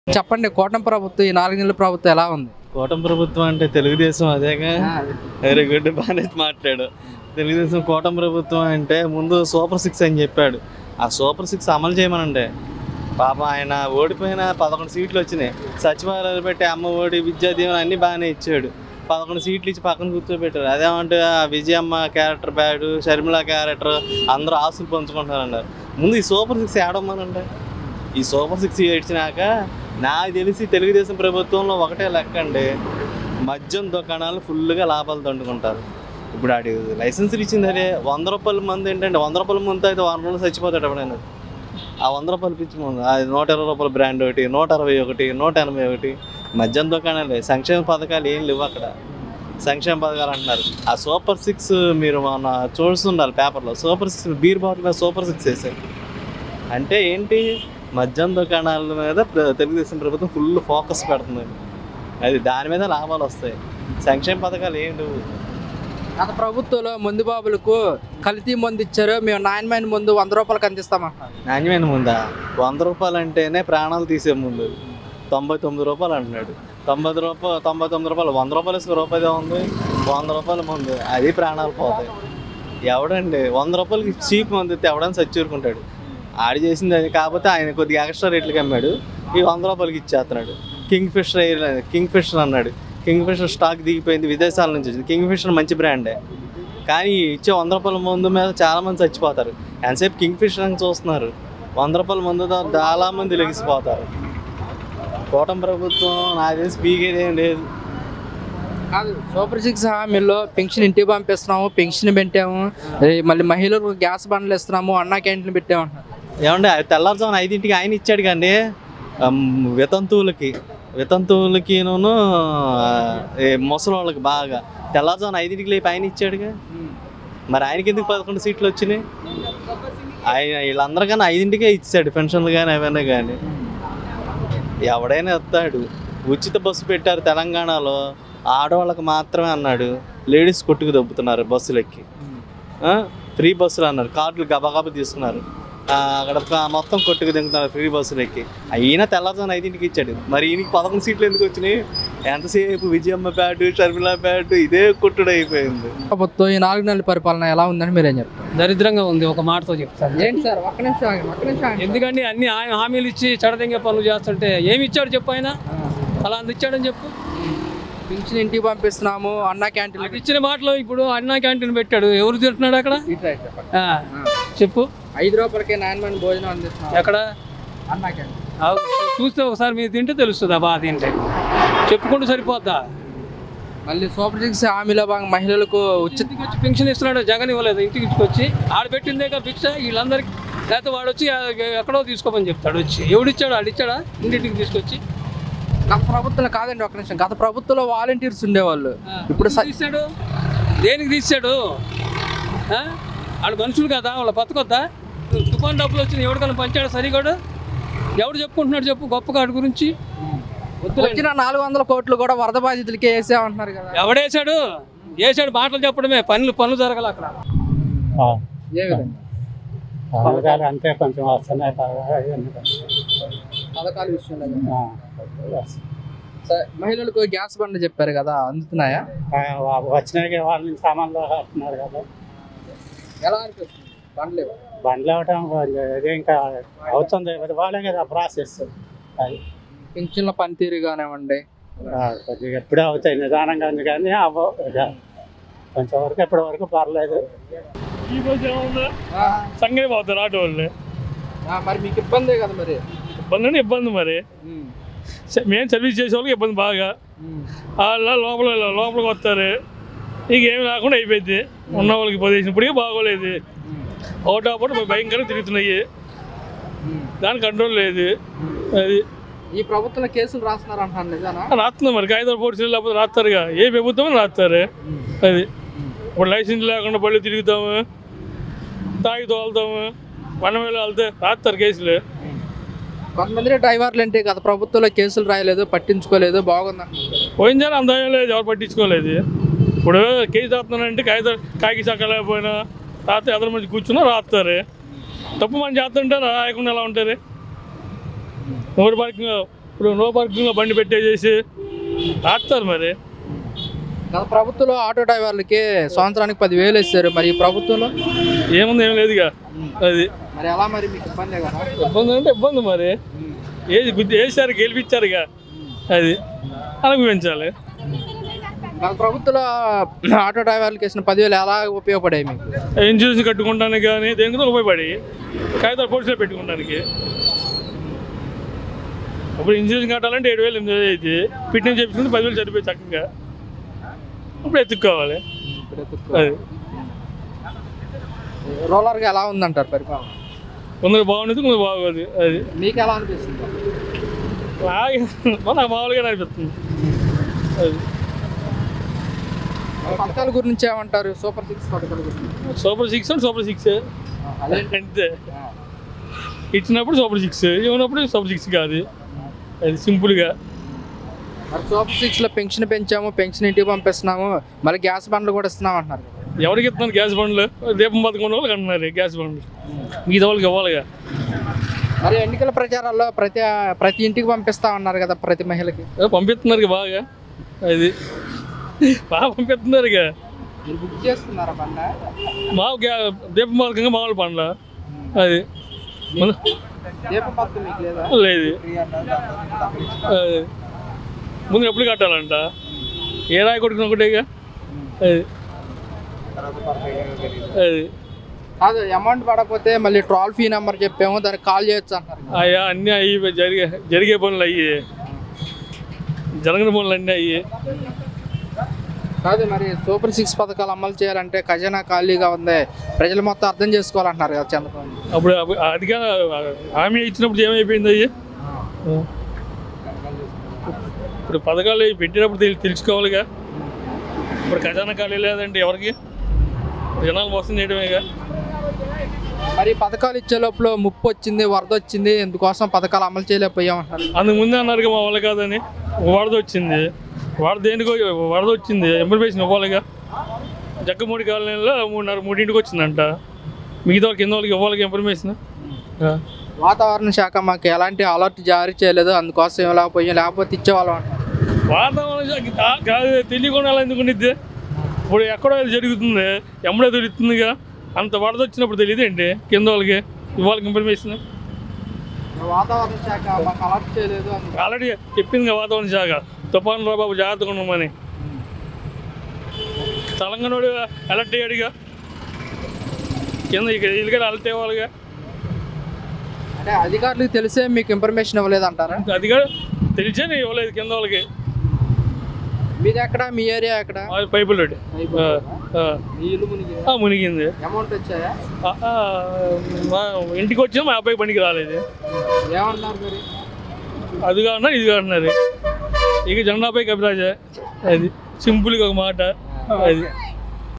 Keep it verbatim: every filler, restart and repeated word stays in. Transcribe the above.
చెప్పండి కూటమి ప్రభుత్వం ఈ నాలుగు నెలల ప్రభుత్వం ఎలా ఉంది? కూటమి ప్రభుత్వం అంటే తెలుగుదేశం అదేగా. వెరీ గుడ్, బాగానే మాట్లాడు. తెలుగుదేశం కూటమి ప్రభుత్వం అంటే ముందు సూపర్ సిక్స్ అని చెప్పాడు. ఆ సూపర్ సిక్స్ అమలు చేయమనండి. పాపం ఆయన ఓడిపోయిన పదకొండు సీట్లు వచ్చినాయి. సచివాలయాలు పెట్టి అమ్మ ఓడి విద్యా దీవెన అన్నీ బాగానే ఇచ్చాడు. పదకొండు సీట్లు ఇచ్చి పక్కన కూర్చోబెట్టారు. అదేమంటే Vijayamma character bad, Sharmila character అందరూ ఆస్తులు పంచుకుంటున్నారు అన్నారు. ముందు ఈ సూపర్ సిక్స్ ఏడమ్మనండి. ఈ సూపర్ సిక్స్ ఇచ్చినాక నాకు తెలిసి తెలుగుదేశం ప్రభుత్వంలో ఒకటే లెక్క అండి, మద్యం దుకాణాలు ఫుల్గా లాభాలు దండుకుంటారు. ఇప్పుడు ఆడి లైసెన్సులు ఇచ్చింది అదే వంద రూపాయల మంది ఏంటంటే వంద రూపాయల ముందు అయితే వారం రోజులు చచ్చిపోతాడు ఎప్పుడైనా. ఆ వంద రూపాయలు పిచ్చి ముందు అది నూట ఇరవై రూపాయల బ్రాండ్ ఒకటి, నూట అరవై ఒకటి, నూట ఎనభై ఒకటి మద్యం దుకాణాలే. సంక్షేమ పథకాలు ఏం లేవు అక్కడ. సంక్షేమ పథకాలు అంటున్నారు. ఆ సూపర్ సిక్స్ మీరు మన చూస్తుండాలి పేపర్లో. సూపర్ సిక్స్ బీర్ బాటిల్ మీద సూపర్ సిక్స్ వేసారు అంటే ఏంటి? మద్యం దుకాణాల మీద తెలుగుదేశం ప్రభుత్వం ఫుల్ ఫోకస్ పెడుతుంది. అది దాని మీద లాభాలు వస్తాయి. సంక్షేమ పథకాలు ఏం లేవు. గత ప్రభుత్వంలో మందు బాబులకు కల్తీ మందు ఇచ్చారు, మేము నాణ్యమైన ముందు వంద రూపాయలకు అందిస్తామంటారు. నాణ్యమైన ముందా? వంద రూపాయలు అంటేనే ప్రాణాలు తీసే ముందు. తొంభై తొమ్మిది రూపాయలు అంటున్నాడు. తొంభై రూపాయలు తొంభై తొమ్మిది రూపాయలు వంద రూపాయలు ఇసుక రూపాయలు ఉంది. వంద రూపాయల ముందు అది ప్రాణాలు పోతాయి. ఎవడండి వంద రూపాయలకి చీప్ మందు ఇస్తే ఎవడని చచ్చూరుకుంటాడు? ఆడి చేసింది అది. కాకపోతే ఆయన కొద్దిగా ఎక్స్ట్రా రేట్లకి అమ్మాడు. ఈ వంద రూపాయలకి ఇచ్చేస్తున్నాడు. కింగ్ ఫిషర్ కింగ్ ఫిషర్ అన్నాడు. కింగ్ ఫిషర్ స్టాక్ దిగిపోయింది, విదేశాల నుంచి వచ్చింది. కింగ్ ఫిషర్ మంచి బ్రాండే, కానీ ఇచ్చే వంద రూపాయల మందు మీద చాలామంది చచ్చిపోతారు. ఎంతసేపు కింగ్ ఫిషర్ అని చూస్తున్నారు. వంద రూపాయల మందుతో చాలామంది లెగిసిపోతారు. కూటమి ప్రభుత్వం నాకు తెలిసి పీకేదేం లేదు. కాదు, సూపర్ సిక్స్ హామీల్లో పెన్షన్ ఇంటికి పంపిస్తున్నాము, పెన్షన్ పెట్టాము, మళ్ళీ మహిళలకు గ్యాస్ బండ్లు ఇస్తున్నాము, అన్నా క్యాంటీన్లు పెట్టాము అంటున్నారు. ఏమంటే తెల్లారుజామున ఐదింటికి ఆయన ఇచ్చాడు కండి వితంతువులకి వితంతువులకిను ముసలి వాళ్ళకి బాగా తెల్లారుజామున ఐదింటికి లేపి ఆయన ఇచ్చాడుగా. మరి ఆయనకి ఎందుకు పదకొండు సీట్లు వచ్చినాయి? ఆయన వీళ్ళందరికన్నా ఐదింటికే ఇచ్చాడు పెన్షన్లు కానీ అవన్నీ కానీ. ఎవడైనా వస్తాడు. ఉచిత బస్సు పెట్టారు తెలంగాణలో, ఆడవాళ్ళకి మాత్రమే అన్నాడు. లేడీస్ కొట్టుకు దొబ్బుతున్నారు బస్సులెక్కి. ఫ్రీ బస్సులు అన్నారు, కార్డులు గబగబా తీసుకున్నారు. అక్కడ మొత్తం కొట్టుకు దిగుతున్నారు ఫ్రీ బస్సులు ఎక్కి. అయినా తెల్లారుజామున ఐదింటికి ఇచ్చాడు. మరి ఈయనకి పదకొండు సీట్లు ఎందుకు వచ్చినాయి? ఎంతసేపు విజయమ్మ బ్యాటు, షర్మిల బ్యాటు ఇదే కొట్టుడు అయిపోయింది. ప్రభుత్వం ఈ నాలుగు నెలల పరిపాలన ఎలా ఉందని మీరేం చెప్తారు? దరిద్రంగా ఉంది, ఒక మాటతో చెప్తాను. ఏంటి సార్ ఒక్క నిమిషం ఆగండి, ఒక్క నిమిషం ఆగండి. ఎందుకంటే అన్ని హామీలు ఇచ్చి చెడదెంగే పనులు చేస్తుంటే ఏమి ఇచ్చాడు చెప్పు? ఆయన అలా అంత ఇచ్చాడని చెప్పు. పెన్షన్ ఇంటికి పంపిస్తున్నాము, అన్నా క్యాంటీన్ ఇచ్చిన మాటలో ఇప్పుడు అన్నా క్యాంటీన్ పెట్టాడు. ఎవరు తింటున్నాడు అక్కడ చెప్పు? ఐదు రూపాయలకే నాణ్యమైన భోజనం అందిస్తున్నాం. ఎక్కడ? అన్నా క్యాంటీన్ చూస్తే ఒకసారి మీరు తింటే తెలుస్తుంది. ఆ బాధ ఏంటంటే చెప్పుకుంటూ సరిపోద్దా? మళ్ళీ సూపర్ సిక్స్ హామీలో భాగంగా మహిళలకు ఉచిత వచ్చి పెన్షన్ ఇస్తున్నాడు. జగన్ ఇవ్వలేదు. ఇంటికి వచ్చి ఆడ పెట్టిందేగా భిక్ష వీళ్ళందరికీ. లేకపోతే వాడు వచ్చి ఎక్కడో తీసుకోమని చెప్తాడు. వచ్చి ఎవడిచ్చాడు? ఆడు ఇచ్చాడా ఇంటింటికి తీసుకొచ్చి? గత ప్రభుత్వంలో కాదండి, ఒక నిమిషం. గత ప్రభుత్వంలో వాలంటీర్స్ ఉండేవాళ్ళు. ఇప్పుడు తీసాడు. దేనికి తీసాడు? ఆడు మనుషులు కదా, వాళ్ళ బతకొద్దా? తుఫాన్ డబ్బులు వచ్చిన ఎవరికైనా పంచాడు సరిగాడు? ఎవడు చెప్పుకుంటున్నాడు చెప్పు గొప్పగా ఆడి గురించి? వచ్చిన నాలుగు వందల కోట్లు కూడా వరద బాధితులకే వేసామంటున్నారు కదా. ఎవడేసాడు? వేసాడు మాటలు చెప్పడమే, పనులు పనులు జరగాలి అక్కడ. ఏ విధంగా పథకాలు అంటే కొంచెం వస్తున్నాయి పథకాల విషయంలో. మహిళలకు గ్యాస్ బండ్లు చెప్పారు కదా, అందుతున్నాయా? వచ్చినాక వాళ్ళ నుంచి సామాన్లు వస్తున్నారు కదా. ఎలా అనిపిస్తుంది? బండ్లు బండ్లు అవ్వటం అదే ఇంకా అవుతుంది వాళ్ళే కదా ప్రాసెస్. అది పింఛన్ల పనితీరు కానివ్వండి కొద్దిగా ఎప్పుడే అవుతాయి, నిదానంగా ఉంది కానీ అవ్వ కొంచెం వరకు ఎప్పటి వరకు పర్లేదు. సంగతి పోతారు ఆటో వాళ్ళు. మరి మీకు ఇబ్బందే కదా? మరి ఇబ్బంది అంటే ఇబ్బంది. మరి మేము సర్వీస్ చేసే వాళ్ళకి ఇబ్బంది బాగా. వాళ్ళ లోపల లోపలికి వస్తారు, ఇక ఏమి రాకుండా అయిపోయింది. ఉన్న వాళ్ళకి పొజిషన్ ఇప్పటికీ బాగోలేదు. ఒకటప్పుడు భయంకరంగా తిరుగుతున్నాయి, దానికి కంట్రోల్ లేదు. అది ఈ ప్రభుత్వంలో కేసులు రాస్తున్నారు అంటున్నాను. రాస్తున్నాం మరి, కాగితాలు పోటీసులు లేకపోతే రాస్తారుగా. ఏ ప్రభుత్వం రాస్తారు. అది ఇప్పుడు లైసెన్స్ లేకుండా బళ్ళు తిరుగుతాము, తాగి తోలుతాము, వన్ వేలు వెళ్తే రాస్తారు కేసులు. కొంతమంది డ్రైవర్లు అంటే గత ప్రభుత్వంలో కేసులు రాయలేదు, పట్టించుకోలేదు, బాగుంది. పోయించాలి అంత లేదు, ఎవరు పట్టించుకోలేదు. ఇప్పుడు కేసు రాస్తున్నారంటే కాగితాలు కాకి చక్కలేకపోయినా రాత్రి ఎదురు మంచి కూర్చున్నా రాస్తారు. తప్పు మనం చేస్తుంటే రాయకుండా ఎలా ఉంటారు? నోటి పరికి ఇప్పుడు నో పార్కింగ్లో బండి పెట్టేసేసి ఆపుతారు మరి. గత ప్రభుత్వంలో ఆటో డ్రైవర్లకి సంవత్సరానికి పదివేలు ఇస్తారు, మరి ఈ ప్రభుత్వంలో ఏముంది ఏం లేదుగా. అది మరి ఎలా మరి మీకు ఇబ్బంది కదా? ఇబ్బంది అంటే ఇబ్బంది మరి, ఏది గుద్ది వేసారు గెలిపించారుగా, అది అనుభవించాలి. గత ప్రభుత్వంలో ఆటో డ్రైవర్లకి ఇచ్చిన పదివేలు ఎలా ఉపయోగపడాయి మీకు? ఇన్సూరెన్స్ కట్టుకుంటానికి కానీ దేనికి కూడా ఉపయోగపడి, కాగితాలు పోలీసులో పెట్టుకోవడానికి. ఇప్పుడు ఇన్సూరెన్స్ కట్టాలంటే ఏడు వేలు ఎనిమిది వేలు అయితే ఫిట్నెస్ చేయించుకుంటే పదివేలు సరిపోయి చక్కగా. ఇప్పుడు ఎత్తుక్కోవాలి. అది రూరల్గా ఎలా ఉందంటారు పరిపాలన? కొందరు బాగుండేది, కొందరు బాగోదు. అది మీకు ఎలా అనిపిస్తుంది? నాకు మామూలుగా అనిపిస్తుంది. అది పథకాల గురించి ఏమంటారు? సూపర్ సిక్స్ పథకాల గురించి. సూపర్ సిక్స్ అంటే సూపర్ సిక్స్ అంతే, ఇచ్చినప్పుడు సూపర్ సిక్స్, ఇవ్వనప్పుడు సూపర్ సిక్స్ కాదు. అది సింపుల్గా. మరి సూపర్ సిక్స్లో పెన్షన్ పెంచాము, పెన్షన్ ఇంటికి పంపిస్తున్నాము, మళ్ళీ గ్యాస్ బండ్లు కూడా ఇస్తున్నాం అంటున్నారు. ఎవరికి ఇస్తున్నారు గ్యాస్ బండ్లు? దీపం పథకం ఉన్న వాళ్ళకి అంటున్నారు గ్యాస్ బండ్లు, మిగతా వాళ్ళకి ఇవ్వాలిగా. మరి ఎన్నికల ప్రచారాల్లో ప్రతి ప్రతి ఇంటికి పంపిస్తామన్నారు కదా, ప్రతి మహిళకి పంపిస్తున్నారు బాగా. అది బాగా పంపిస్తున్నారు. బుక్ చేసుకున్నారా బండ? మా గ్యా దీపం పథకంగా మామూలు పండ్ల. అది దీపం పథకం మీకు లేదా? లేదు. ముందు ఎప్పుడు కట్టాలంట, ఏ రాయి కొట్టుకుని ఒకటేగా. అది అది కాదు, అమౌంట్ పడకపోతే మళ్ళీ ట్రోల్ ఫీ నెంబర్ చెప్పాము, దానికి కాల్ చేయొచ్చు అంటారు. అయ్యా అన్నీ అయ్యి జరిగే జరిగే పనులు అయ్యి, జరగని పనులు అన్నీ అయ్యి. కాదు, మరి సూపర్ సిక్స్ పథకాలు అమలు చేయాలంటే ఖజానా ఖాళీగా ఉంది, ప్రజలు మొత్తం అర్థం చేసుకోవాలంటున్నారు కదా చంద్రబాబు. అప్పుడు అదిగా హామీ ఇచ్చినప్పుడు ఏమైపోయింది అయ్యి? ఇప్పుడు పథకాలు పెట్టినప్పుడు తెలుసుకోవాలిగా. ఇప్పుడు ఖజానా ఖాళీ లేదంటే ఎవరికి? జనాలు మోసం చేయడమేగా. మరి పథకాలు ఇచ్చే లోపల ముప్పు వచ్చింది, వరద వచ్చింది, ఇందుకోసం పథకాలు అమలు చేయలేకపోయామంటారు. అందుకు ముందే అన్నారుగా మా వాళ్ళు కాదని. వరద వచ్చింది, వరద దేనికో వరద వచ్చింది, ఇన్ఫర్మేషన్ ఇవ్వాలిగా. జగ్గమూడి కాలనీలో మూడున్నర మూడింటికి వచ్చిందంట, మిగతా వాళ్ళకి కింద వాళ్ళకి ఇవ్వాలిగా ఇన్ఫర్మేషన్. వాతావరణ శాఖ మాకు ఎలాంటి అలర్ట్ జారీ చేయలేదు, అందుకోసం ఇవ్వలేకపోయాం, లేకపోతే ఇచ్చేవాళ్ళం అంటారు. వాతావరణ శాఖ కాదు, తెలియకుండా అలా ఎందుకు ఉండిద్ది? ఇప్పుడు ఎక్కడో జరుగుతుంది, ఎమ్మడే తెలుస్తుందిగా. అంత వరద వచ్చినప్పుడు తెలియదు ఏంటి కింద వాళ్ళకి ఇవ్వాలి ఇన్ఫర్మేషన్? వాతావరణ శాఖ మాకు అలర్ట్ చేయలేదు. ఆల్రెడీ చెప్పింది వాతావరణ శాఖ, తుఫాను రా బాబు జాగ్రత్తగా ఉన్నామని. తెలంగాణ అలర్ట్ అయ్యాడుగా, కింద ఇక్కడ ఇల్లుగా అలర్ట్ అయ్యేవాళ్ళుగా. అంటే అధికారులకు తెలిసే మీకు ఇన్ఫర్మేషన్ ఇవ్వలేదు అంటారా? అధికారు తెలిసే నేను ఇవ్వలేదు కింద వాళ్ళకి. మీది ఎక్కడ, మీ ఏరియా ఎక్కడ? పైపుల్ రోడ్ మునిగింది. అమౌంట్ వచ్చాయా? మా ఇంటికి వచ్చినా మా అబ్బాయి బండికి రాలేదు. ఏమన్నారు మరి? అది కాదన్నారు, ఇది కాదన్నారు. ఇక జెండాపై కవిరాజా. అది సింపుల్గా ఒక మాట. అది